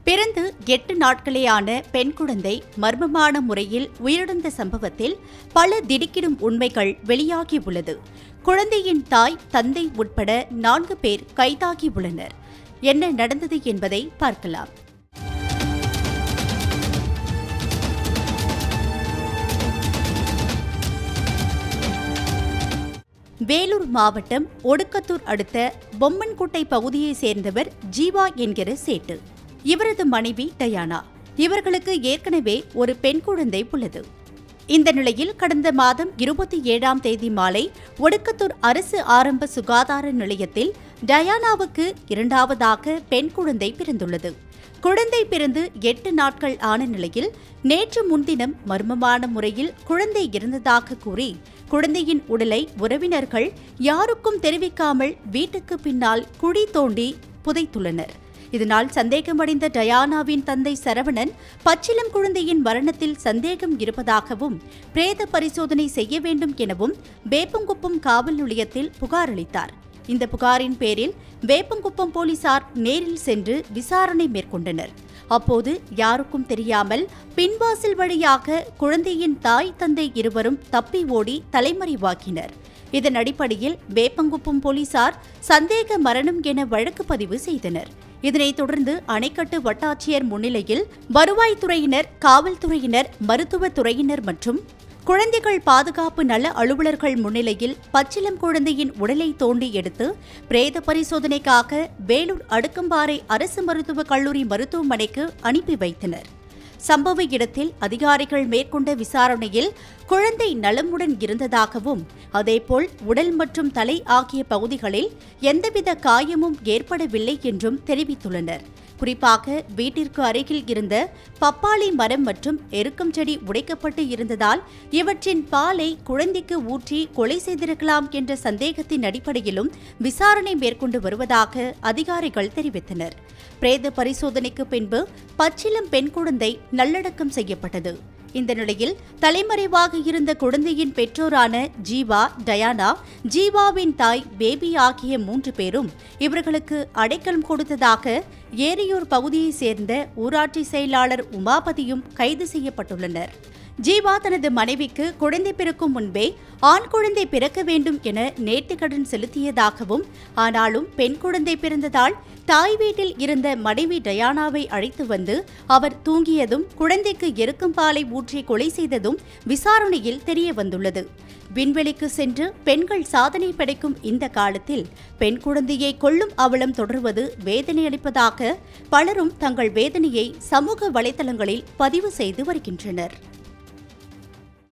பிறந்து 8 நாட்களேயான பெண் குழந்தை மர்மமான முறையில் உயிரிழந்த சம்பவத்தில் பல திடுக்கிடும் உண்மைகள் வெளியாகியுள்ளது. குழந்தையின் தாய், தந்தை உட்பட 4 பேர் கைதாகியுள்ளனர். என்ன நடந்தது என்பதை பார்க்கலாம். வேலூர் மாவட்டம் ஒடுக்கத்தூர் அடுத்த பொம்மன்குட்டை பகுதியைச் சேர்ந்தவர் ஜீவா என்கிற சேட்டு. இவரது மனைவி டயானா. இவர்களுக்கு ஏற்கனவே ஒரு பெண் குழந்தை உள்ளது. இந்த நிலையில் கடந்த மாதம் 27ஆம் தேதி மாலை ஒடுக்கத்தூர் அரசு ஆரம்ப சுகாதார நிலையத்தில் டயானாவுக்கு 2வது பெண் குழந்தை பிறந்துள்ளது. குழந்தை பிறந்து 8 நாட்கள் ஆன நிலையில் நேற்று முன்தினம் மர்மமான முறையில் குழந்தை இறந்ததாக கூறி குழந்தையின் உடலை உறவினர்கள் யாருக்கும் தெரிவிக்காமல் வீட்டுக்கு பின்னால் குழி தோண்டி புதைத்துள்ளனர். இதனால் சந்தேகமடைந்த டயானாவின் தந்தை சரவணன் பச்சிளம் குழந்தையின் மரணத்தில் சந்தேகம் இருப்பதாகவும் பிரேத பரிசோதனை செய்ய வேண்டும் எனவும் வேப்பங்குப்பம் காவல் நிலையத்தில் புகார் அளித்தார். இந்த புகாரின் பேரில் வேப்பங்குப்பம் போலீசார் நேரில் சென்று விசாரணை மேற்கொண்டனர். அப்போது யாருக்கும் தெரியாமல் பின்வாசல் வழியாக குழந்தையின் தாய், தந்தை இருவரும் தப்பி ஓடி தலைமறைவாக்கினர். இதன் அடிப்படையில் வேப்பங்குப்பம் போலீசார் சந்தேக மரணம் என வழக்கு பதிவு செய்தனர். இதனைத் தொடர்ந்து அணைக்கட்டு வட்டாட்சியர் முன்னிலையில் வருவாய்த்துறையினர், காவல்துறையினர், மருத்துவத்துறையினர் மற்றும் குழந்தைகள் பாதுகாப்பு நல அலுவலர்கள் முன்னிலையில் பச்சிளம் குழந்தையின் உடலை தோண்டி எடுத்து பிரேத பரிசோதனைக்காக வேலூர் அடுக்கம்பாறை அரசு மருத்துவக் கல்லூரி மருத்துவமனைக்கு அனுப்பி வைத்தனர். சம்பவ இடத்தில் அதிகாரிகள் மேற்கொண்ட விசாரணையில் குழந்தை நலமுடன் இருந்ததாகவும் அதேபோல் உடல் மற்றும் தலை ஆகிய பகுதிகளில் எந்தவித காயமும் ஏற்படவில்லை என்றும் தெரிவித்துள்ளனர். குறிப்பாக வீட்டிற்கு அருகில் இருந்த பப்பாளி மரம் மற்றும் எருக்கம் செடி உடைக்கப்பட்டு இருந்ததால் இவற்றின் பாலை குழந்தைக்கு ஊற்றி கொலை செய்திருக்கலாம் என்ற சந்தேகத்தின் அடிப்படையிலும் விசாரணை மேற்கொண்டு வருவதாக அதிகாரிகள் தெரிவித்தனர். பிரேத பரிசோதனைக்கு பின்பு பச்சிளம் பெண் குழந்தை நல்லடக்கம் செய்யப்பட்டது. இந்த நிலையில் தலைமறைவாக இருந்த குழந்தையின் பெற்றோரான ஜீவா, டயானா, ஜீவாவின் தாய் பேபி ஆகிய 3 பேரும் இவர்களுக்கு அடைக்கலம் கொடுத்ததாக ஏரியூர் பகுதியைச் சேர்ந்த ஊராட்சி செயலாளர் உமாபதியும் கைது செய்யப்பட்டுள்ளனர். ஜீவா தனது மனைவிக்கு குழந்தை பிறக்கும் முன்பே ஆண் குழந்தை பிறக்க வேண்டும் என நேர்த்திக்கடன் செலுத்தியதாகவும், ஆனாலும் பெண் குழந்தை பிறந்ததால் தாய் வீட்டில் இருந்த மனைவி டயானாவை அழைத்து வந்து அவர் தூங்கியதும் குழந்தைக்கு எருக்கும் பாலை ஊற்றி கொலை செய்ததும் விசாரணையில் தெரிய வந்துள்ளது. விண்வெளிக்கு சென்று பெண்கள் சாதனை படைக்கும் இந்த காலத்தில் பெண் குழந்தையை கொல்லும் அவலம் தொடர்வது வேதனை அளிப்பதாக பலரும் தங்கள் வேதனையை சமூக வலைதளங்களில் பதிவு செய்து வருகின்றனர்.